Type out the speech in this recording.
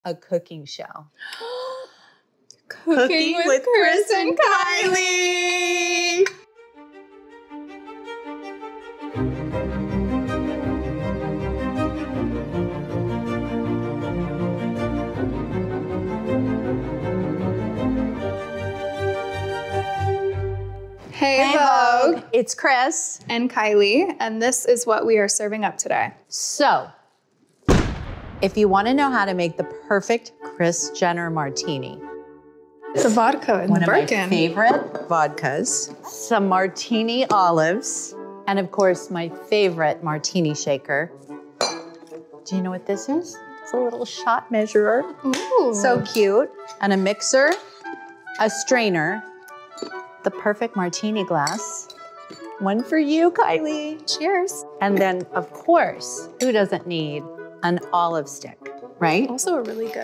a cooking show. Cooking with Kris and Kylie. Hey Vogue. It's Kris and Kylie, and this is what we are serving up today. So, if you want to know how to make the perfect Kris Jenner martini, The vodka in the Birkin. One of my favorite vodkas, some Martini olives, and of course my favorite martini shaker. Do you know what this is? It's a little shot measurer. Ooh. So cute. And a mixer, a strainer, the perfect martini glass. One for you, Kylie. Cheers. And then, of course, who doesn't need an olive stick, right? Also a really good